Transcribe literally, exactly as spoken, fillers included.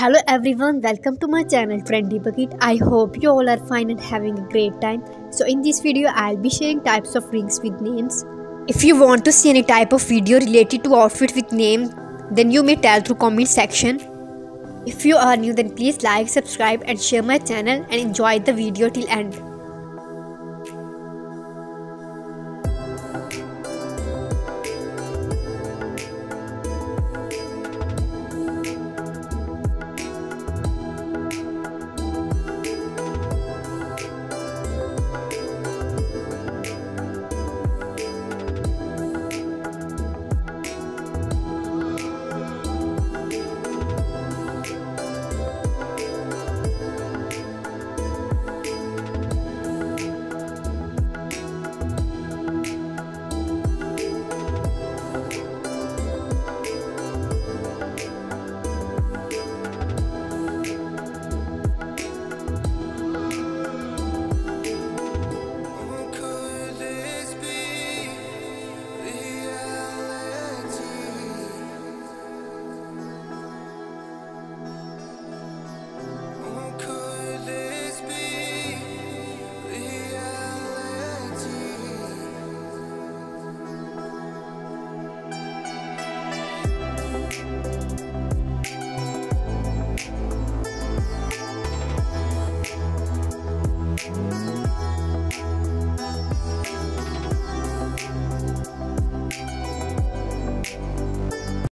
Hello everyone, welcome to my channel Trendy Bucket. I hope you all are fine and having a great time. So in this video I'll be sharing types of rings with names. If you want to see any type of video related to outfit with name, then you may tell through comment section. If you are new, then please like, subscribe and share my channel and enjoy the video till end.